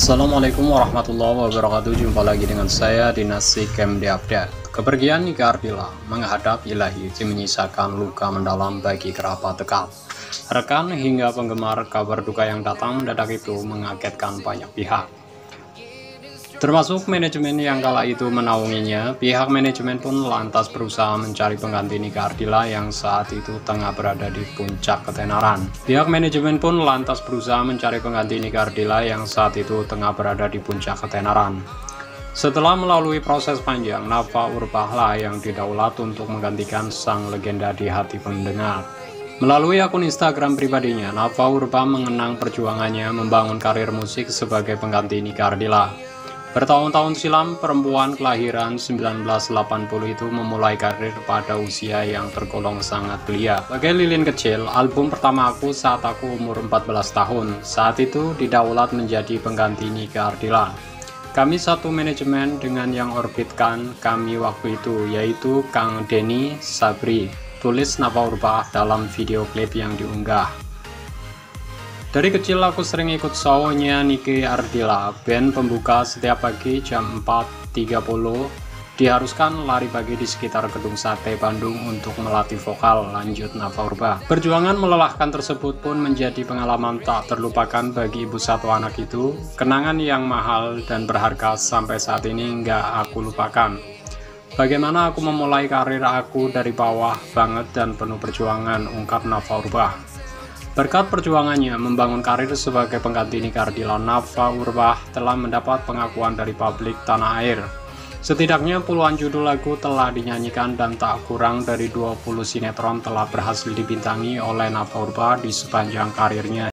Assalamualaikum warahmatullahi wabarakatuh. Jumpa lagi dengan saya di Nasicam di Update. Kepergian Nike Ardilla menghadap ilahi menyisakan luka mendalam bagi kerabat dekat, rekan hingga penggemar. Kabar duka yang datang mendadak itu mengagetkan banyak pihak, termasuk manajemen yang kala itu menaunginya. Pihak manajemen pun lantas berusaha mencari pengganti Nike Ardilla yang saat itu tengah berada di puncak ketenaran. Pihak manajemen pun lantas berusaha mencari pengganti Nike Ardilla yang saat itu tengah berada di puncak ketenaran. Setelah melalui proses panjang, Nafa Urbahlah yang didaulat untuk menggantikan sang legenda di hati pendengar. Melalui akun Instagram pribadinya, Nafa Urbah mengenang perjuangannya membangun karir musik sebagai pengganti Nike Ardilla. Bertahun-tahun silam, perempuan kelahiran 1980 itu memulai karir pada usia yang tergolong sangat belia. Sebagai lilin kecil, album pertama aku saat aku umur 14 tahun, saat itu didaulat menjadi pengganti Nike Ardilla. Kami satu manajemen dengan yang orbitkan kami waktu itu, yaitu Kang Denny Sabri, tulis Nafa Urbah dalam video klip yang diunggah. Dari kecil aku sering ikut show-nya Nike Ardilla, band pembuka setiap pagi jam 4.30. Diharuskan lari pagi di sekitar Gedung Sate Bandung untuk melatih vokal, lanjut Nafa Urbah. Perjuangan melelahkan tersebut pun menjadi pengalaman tak terlupakan bagi ibu satu anak itu. Kenangan yang mahal dan berharga sampai saat ini nggak aku lupakan. Bagaimana aku memulai karir aku dari bawah banget dan penuh perjuangan, ungkap Nafa Urbah. Berkat perjuangannya membangun karir sebagai pengganti Nike Ardilla, Nafa Urbah telah mendapat pengakuan dari publik tanah air. Setidaknya puluhan judul lagu telah dinyanyikan dan tak kurang dari 20 sinetron telah berhasil dibintangi oleh Nafa Urbah di sepanjang karirnya.